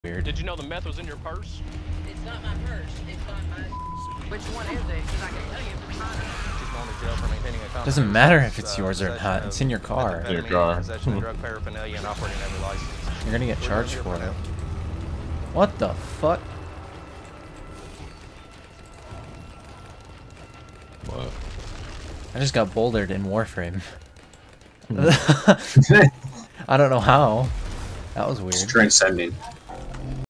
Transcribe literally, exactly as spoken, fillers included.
Weird. Did you know the meth was in your purse? It's not my purse. It's not my... Which one is it? Because I can tell you if it's not. She's going to jail for maintaining a counterfeit Doesn't matter if it's uh, yours or not. It's in your car. In your car. Possession of drug paraphernalia and operating every license. You're gonna get We're charged here for now. it. What the fuck? What? I just got bouldered in Warframe. I don't know how. That was weird. It's transcending.